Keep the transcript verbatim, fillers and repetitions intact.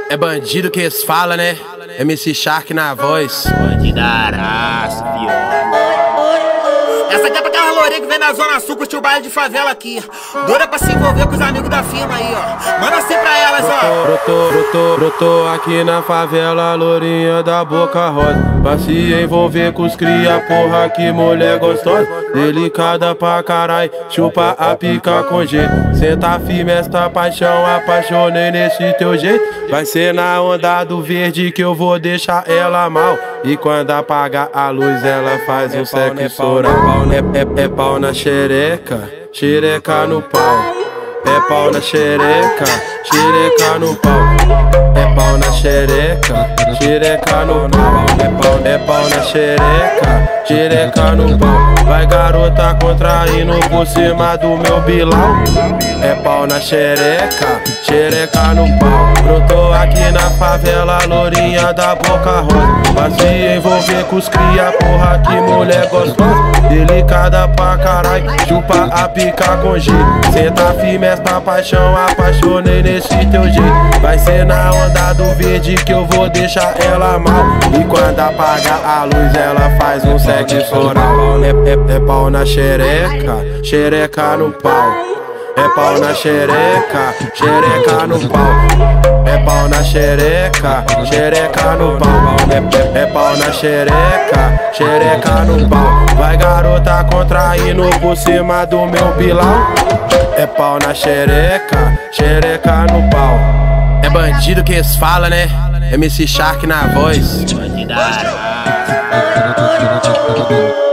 É bandido que eles falam, né? M C Shark na voz. Bandidaraço, pior. Essa aqui é pra aquela lourinha que vem na Zona Sul curtir o baile de favela aqui. Doida pra se envolver com os amigos da firma aí, ó. Manda assim pra elas, ó. Brotou, brotou, brotou aqui na favela, lourinha da boca rosa. Pra se envolver com os cria, porra, que mulher gostosa. Delicada pra carai, chupa a pica com jeito. Senta firme esta paixão, apaixonei nesse teu jeito. Vai ser na onda do verde que eu vou deixar ela mal. E quando apagar a luz ela faz um sexo oral. É, é, é pau na xereca, xereca no pau. É pau na xereca, xereca no pau. É pau na xereca, xereca no pau. É pau, é pau na xereca, xereca no pau. Vai garota contraindo por cima do meu bilau. É pau na xereca, xereca no pau. Brotou aqui na favela, lourinha da boca rosa. Pra se envolver com os cria, porra, que mulher gostosa. Delicada pra carai, chupa a pica com jeito. Senta firme esta paixão, apaixonei nesse teu jeito. Vai ser na onda do verde que eu vou deixar ela mal. E quando apagar a luz ela faz um sexo oral. É, é, é pau na xereca, xereca no pau. É pau na xereca, xereca no pau. É pau na xereca, xereca no pau. É, é, é pau na xereca, xereca no pau. Vai garota contraindo por cima do meu bilau. É pau na xereca, xereca no pau. É bandido que eles falam, né? M C Shark na voz. Bandidaraço.